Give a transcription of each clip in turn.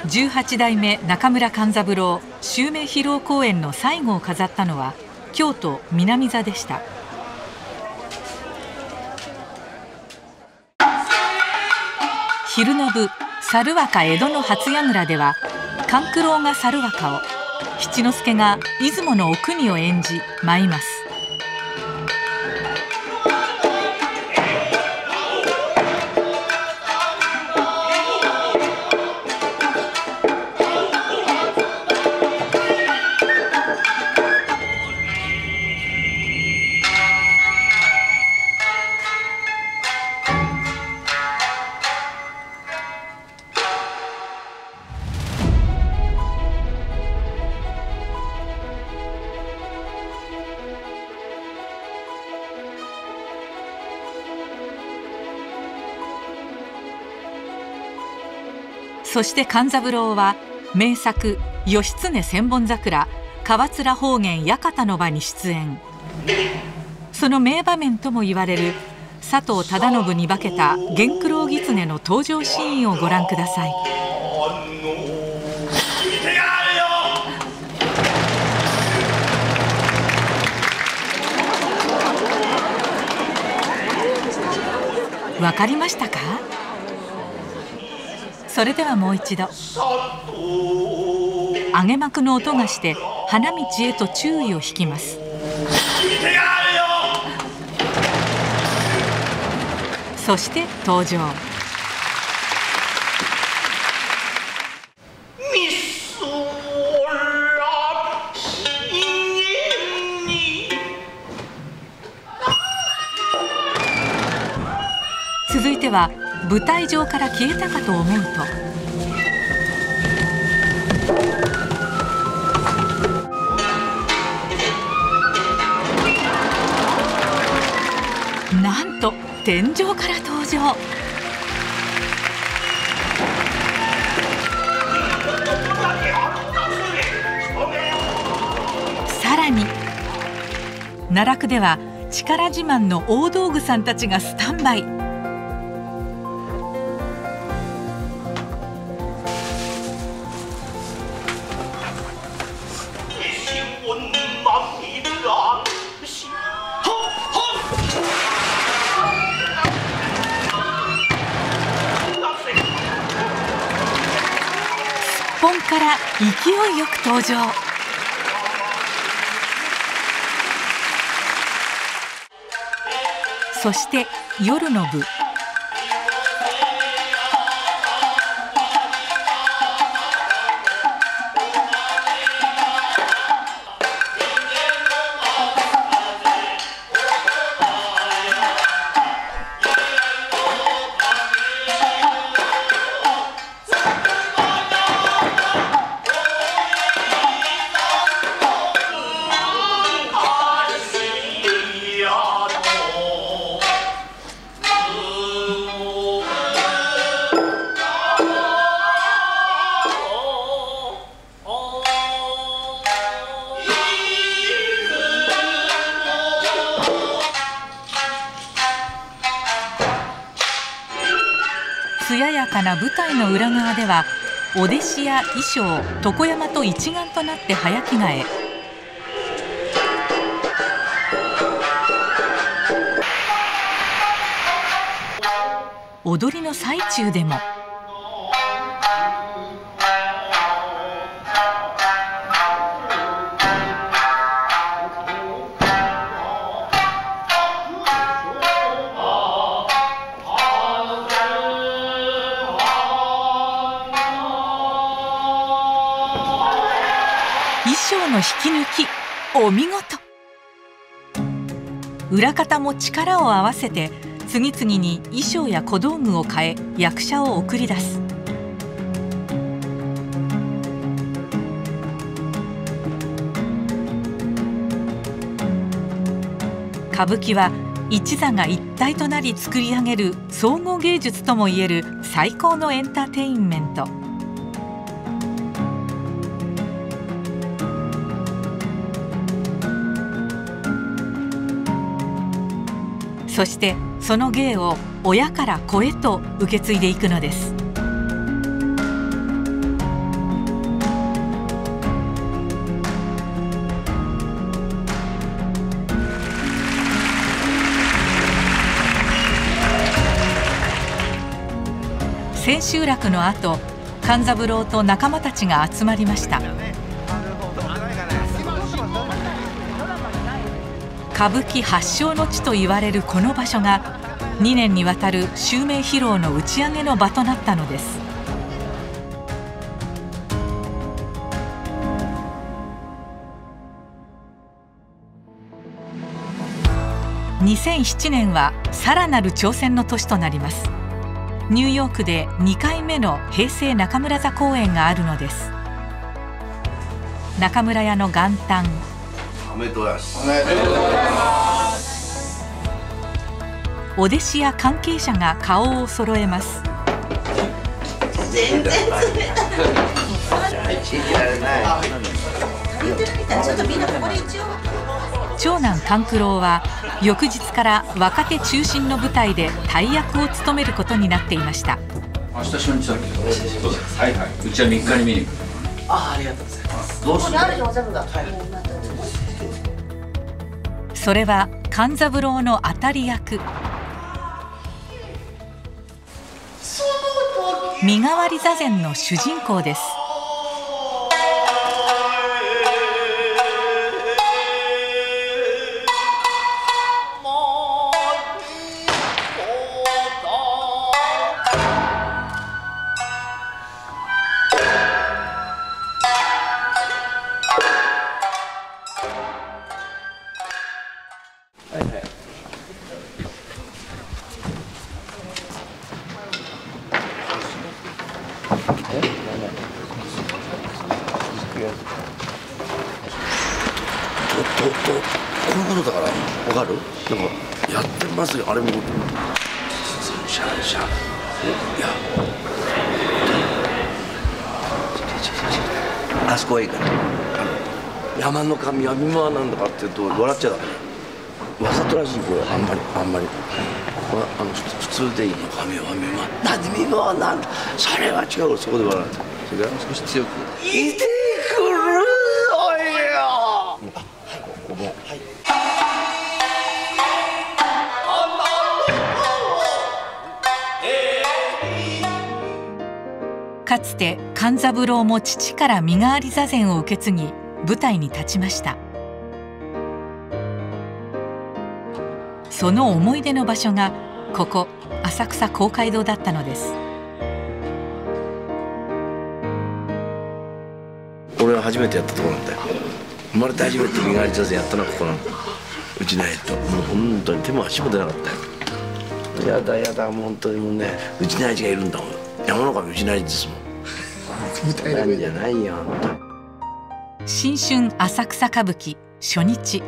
18代目中村勘三郎襲名披露公演の最後を飾ったのは京都南座でした。昼の部猿若江戸の初櫓では勘九郎が猿若を、七之助が出雲のお国を演じ舞います。そして勘三郎は名作「義経千本桜川面法眼館の場」に出演。その名場面ともいわれる佐藤忠信に化けた源九郎狐の登場シーンをご覧ください。わかりましたか？それではもう一度。上げ幕の音がして花道へと注意を引きます。そして登場。続いては舞台上から消えたかと思うと、なんと天井から登場。さらに奈落では力自慢の大道具さんたちがスタンバイ。すっぽんから勢いよく登場。そして夜の部。艶やかな舞台の裏側ではお弟子や衣装床山と一丸となって早着替え。踊りの最中でも衣装の引き抜きお見事。裏方も力を合わせて次々に衣装や小道具を変え役者を送り出す。歌舞伎は一座が一体となり作り上げる総合芸術ともいえる最高のエンターテインメント。そしてその芸を親から子へと受け継いでいくのです。 千秋楽の後、勘三郎と仲間たちが集まりました。歌舞伎発祥の地と言われるこの場所が2年にわたる襲名披露の打ち上げの場となったのです。2007年はさらなる挑戦の年となります。ニューヨークで2回目の平成中村座公演があるのです。中村屋の元旦、 おめでとうございます。 お弟子や関係者が顔を揃えます。 全然冷たい。信じられない。 長男勘九郎は翌日から若手中心の舞台で大役を務めることになっていました。 明日初日だっけ？はいはい。うちは3日に見に行く。 ありがとうございます。 どうする？ それは勘三郎の当たり役。身代わり座禅の主人公です。 このことだから分かる？なんかやってますよ。あれもシャンシャン、いやあそこはいいから、山の神は見舞わなんだかって言うと笑っちゃダメ。わざとらしいこれあんまり普通でいいの。神は見舞わなんで見舞わなんだ、それは違う。そこで笑う。それから少し強くいてくるおいよ。 かつて勘三郎も父から身代わり座禅を受け継ぎ舞台に立ちました。その思い出の場所がここ浅草公会堂だったのです。 俺は初めてやったところなんだよ。生まれて初めて身代わり座禅やったのはここなの。うちないともう本当に手も足も出なかったよ。やだやだ、もう本当にもうね、うちないじがいるんだもん。山の神うちないじですもん。なんじゃないよ。 新春浅草歌舞伎初日。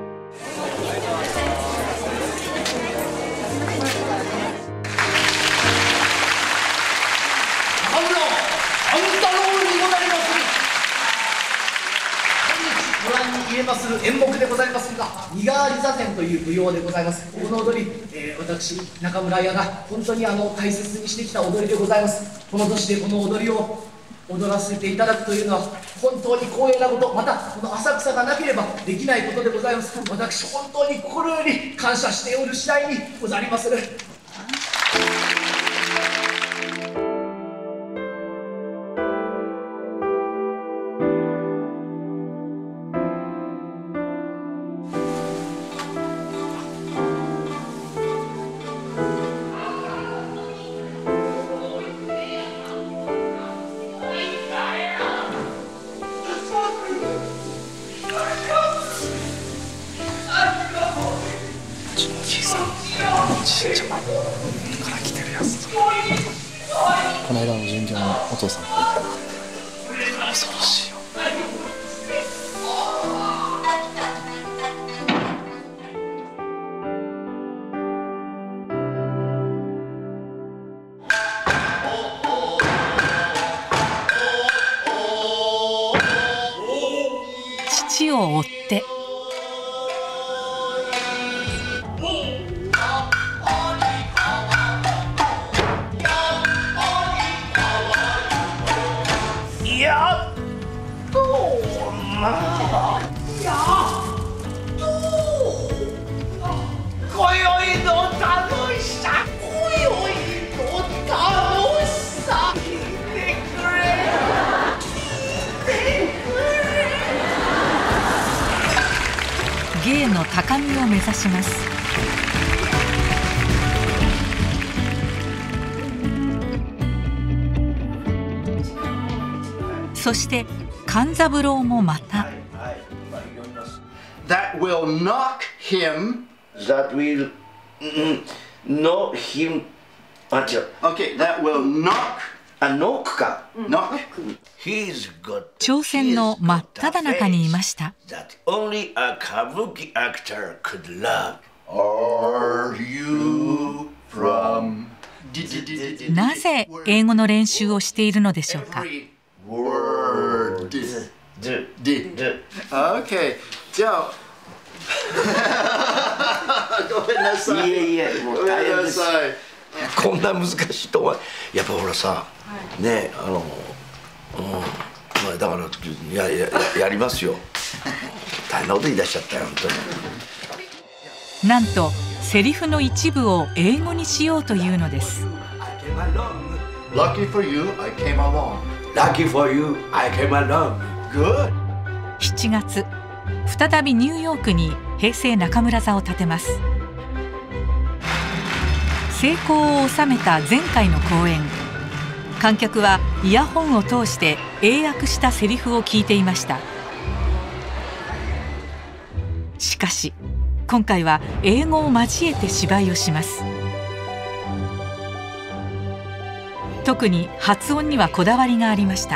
演目でございますが、身代わり座禅という舞踊でございます。この踊り、私中村屋が本当に大切にしてきた踊りでございます。この年でこの踊りを踊らせていただくというのは本当に光栄なこと、またこの浅草がなければできないことでございます。私本当に心より感謝しておる次第にござりまする。 から来てるやつ。この間の巡業のお父さん。恐ろしいよ。 父を追って今宵の楽しさ、今宵の楽し高みを目指します。そして勘三郎もまた。 That will knock him. That will knock him. あ、違う。 Okay, that will knock. あ、ノックか。 Knock. He's got. 挑戦の真っ只中にいました。 That only a kabuki actor could love. Are you from? なぜ英語の練習をしているのでしょうか。 Word. Okay. じゃあ。ごめんなさい。 いえいえ、もう大変です。こんな難しいとはやっぱほらさ、ねまあだからやりますよ。大変なこと言い出しちゃったよ本当に。 なんとセリフの一部を英語にしようというのです。 Lucky for you, I came along. Lucky for you, I came along. Good. 7月、再びニューヨークに平成中村座を建てます。成功を収めた前回の公演、観客はイヤホンを通して英訳したセリフを聞いていました。しかし今回は英語を交えて芝居をします。特に発音にはこだわりがありました。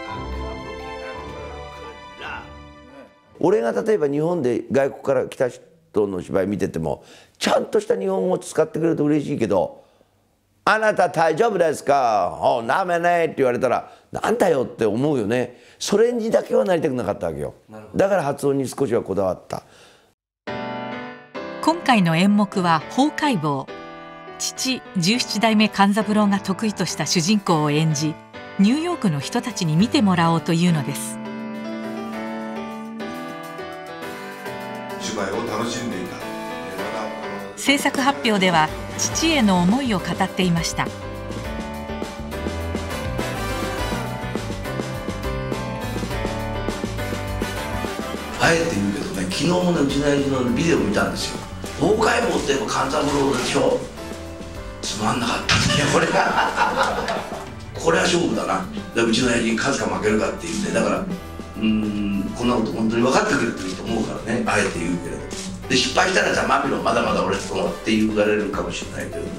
俺が例えば日本で外国から来た人の芝居見ててもちゃんとした日本語を使ってくれると嬉しいけど「あなた大丈夫ですか?」「おなめね」って言われたら「なんだよ」って思うよね。それにだけはなりたくなかったわけよ。だから発音に少しはこだわった。 今回の演目は法解剖。父17代目勘三郎が得意とした主人公を演じ、ニューヨークの人たちに見てもらおうというのです。 芝居を楽しんでいた。 制作発表では父への思いを語っていました。 あえて言うけどね、昨日もねうちの親父のビデオ見たんですよ。法解剖って勘三郎でしょ。つまんなかったねこれこれは勝負だな。うちの親父に勝つか負けるかっていうんで、だからこんなこと本当に分かってくれてると思うからね、あえて言うけれど。で失敗したらじゃあマミロまだまだ俺とって言われるかもしれないけどね。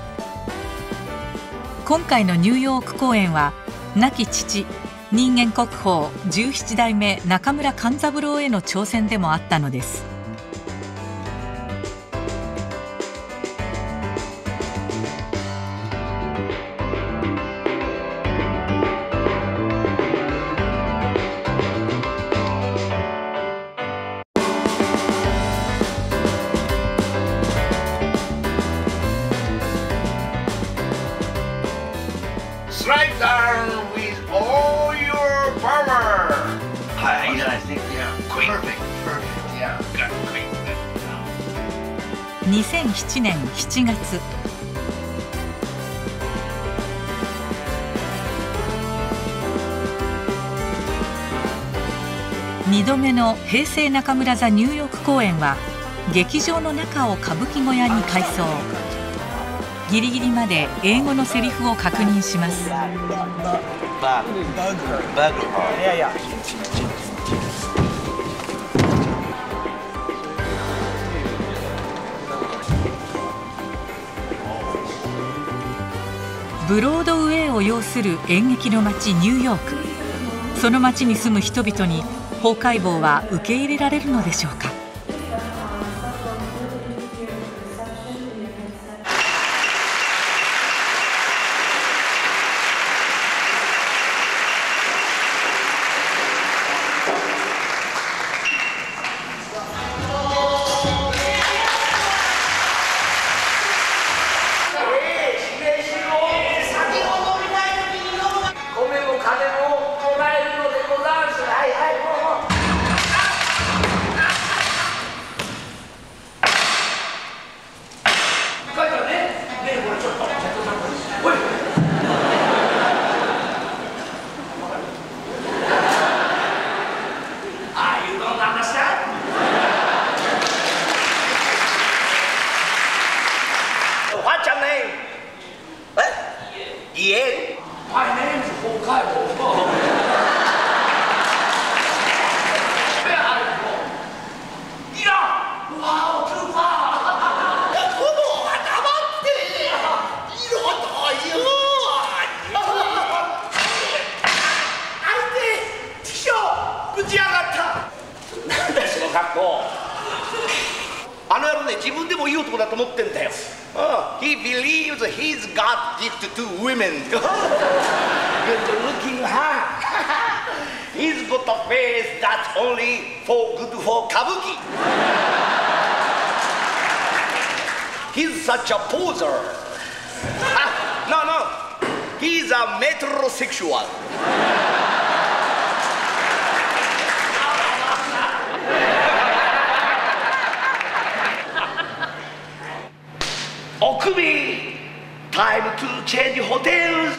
今回のニューヨーク公演は亡き父人間国宝17代目中村勘三郎への挑戦でもあったのです。 Strike down with all your power. はい、いいじゃないですね。 Perfect, perfect, yeah. Great. 2007年7月、2度目の平成中村座ニューヨーク公演は劇場の中を歌舞伎小屋に改装。ギリギリまで英語のセリフを確認します。ブロードウェイを擁する演劇の街ニューヨーク。その街に住む人々に法解剖は受け入れられるのでしょうか。 What's your name? What? Ian? My name is Hokkaido. Where are you from? Iran! Wow, too far! 子供は黙って色という相手師匠ぶち上がったなんだその格好あの野郎ね自分でもいい男だと思ってんだよHe believes he's got gift to women Good looking huh? He's got a face that's only good for 歌舞伎He's such a poser. No. He's a metrosexual. Okubi, time to change hotels.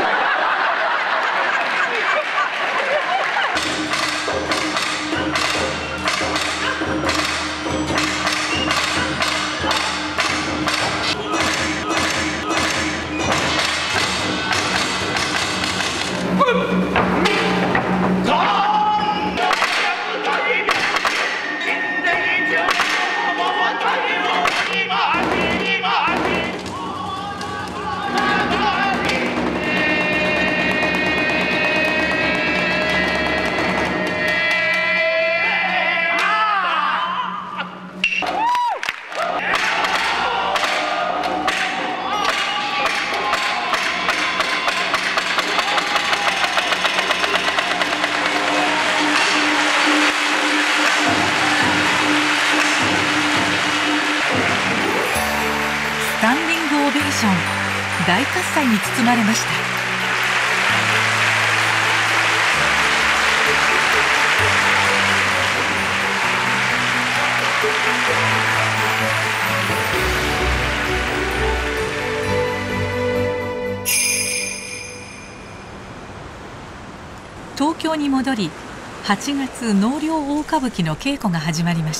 大喝采に包まれました。東京に戻り8月納涼大歌舞伎の稽古が始まりました。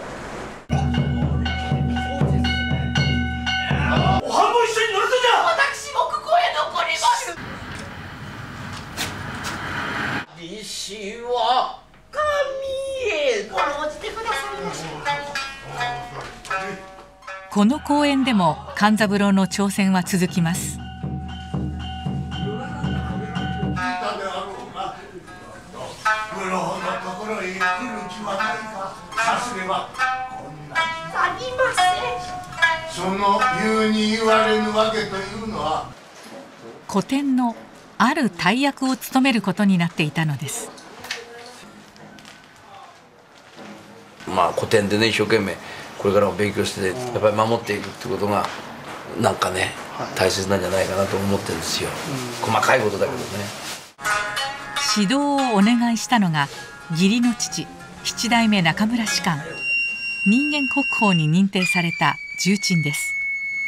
この公演でも勘三郎の挑戦は続きます。 その言うに言われぬわけというのは古典のある大役を務めることになっていたのです。 まあ古典でね一生懸命これからも勉強してやっぱり守っていくってことがなんかね大切なんじゃないかなと思ってるんですよ。細かいことだけどね。 指導をお願いしたのが義理の父七代目中村芝翫、人間国宝に認定された重鎮です。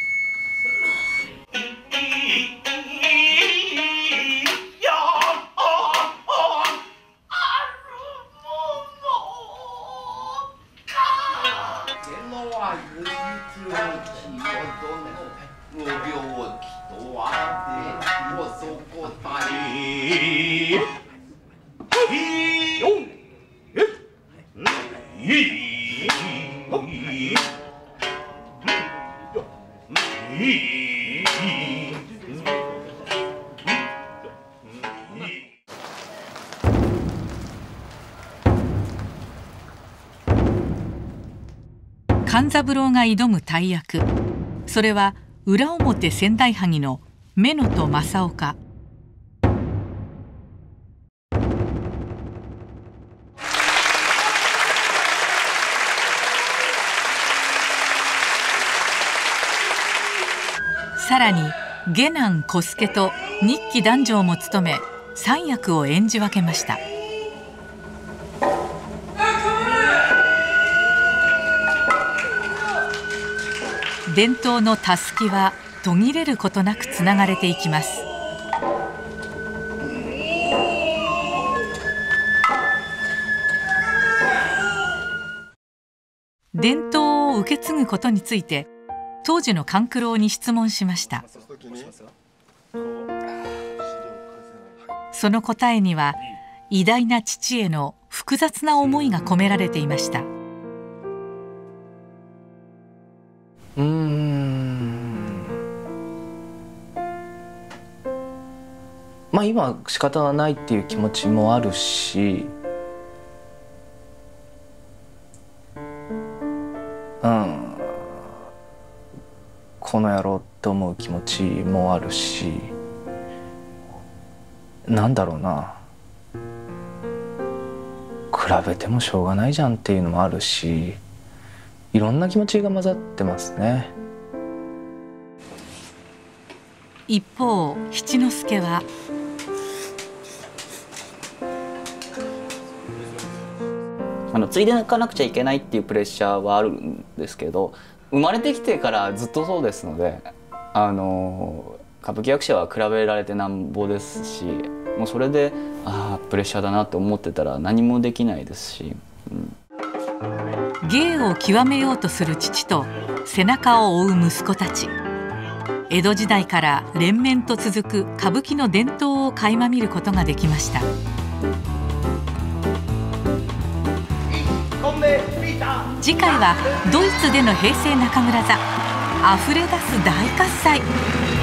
勘三郎が挑む大役、それは裏表仙台萩の乳母正岡。さらに下男小助と日記男女も務め3役を演じ分けました。伝統のたすきは途切れることなくつながれていきます。伝統を受け継ぐことについて当時の勘九郎に質問しました。その答えには偉大な父への複雑な思いが込められていました。 まあ今は仕方がないっていう気持ちもあるし、この野郎って思う気持ちもあるし、なんだろうな、比べてもしょうがないじゃんっていうのもあるし、いろんな気持ちが混ざってますね。 一方、七之助は継いでいかなくちゃいけないっていうプレッシャーはあるんですけど、生まれてきてからずっとそうですので、歌舞伎役者は比べられてなんぼですし、もうそれでプレッシャーだなと思ってたら何もできないですし、 芸を極めようとする父と背中を追う息子たち。江戸時代から連綿と続く歌舞伎の伝統を垣間見ることができました。次回はドイツでの平成中村座、あふれ出す大喝采。